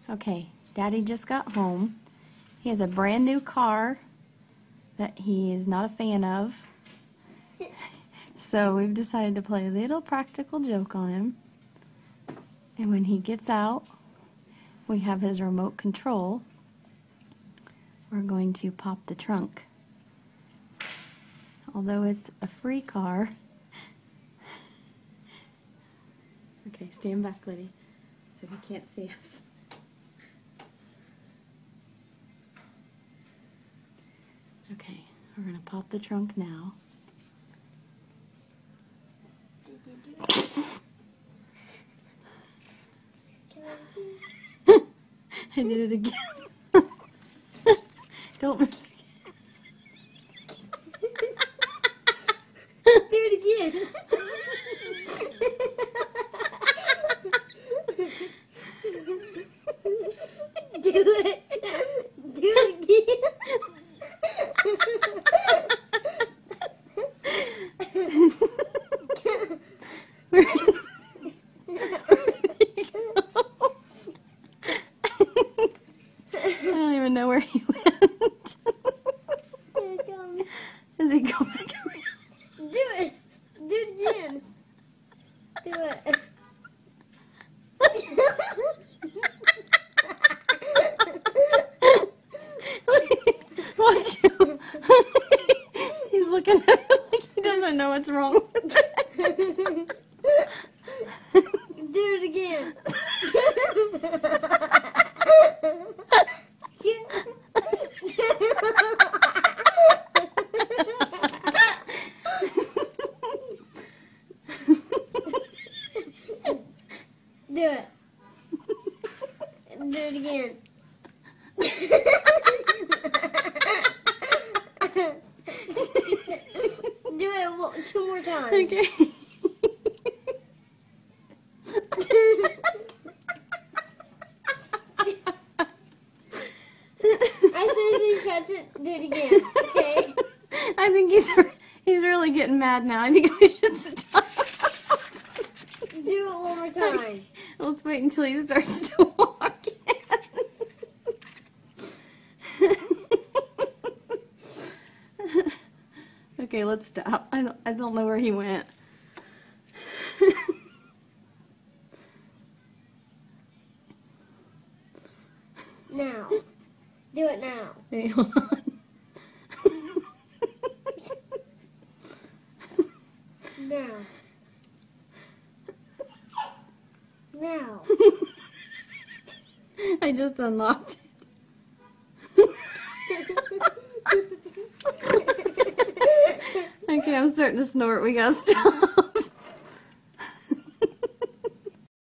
Okay, Daddy just got home. He has a brand new car that he is not a fan of. So we've decided to play a little practical joke on him. And when he gets out, we have his remote control. We're going to pop the trunk. Although it's a free car. Okay, stand back, Liddy, so he can't see us. Okay, we're going to pop the trunk now. I did it again. Don't miss Do it again. Do it. Do it again. I don't even know where he went. Here it comes. Is he going back around? Do it. Do it again. Do it. Watch him. He's looking at it like he doesn't know what's wrong with it. Do it again. Do it. Do it again. Do it 2 more times. Okay. As soon as he shuts it, do it again. Okay? I think he's really getting mad now. I think we should stop. Do it 1 more time. Let's wait until he starts to walk in. Okay, let's stop. I don't know where he went. Now. Do it now. Hey, hold on. Now. Now. I just unlocked it. Okay, I'm starting to snort. We gotta stop.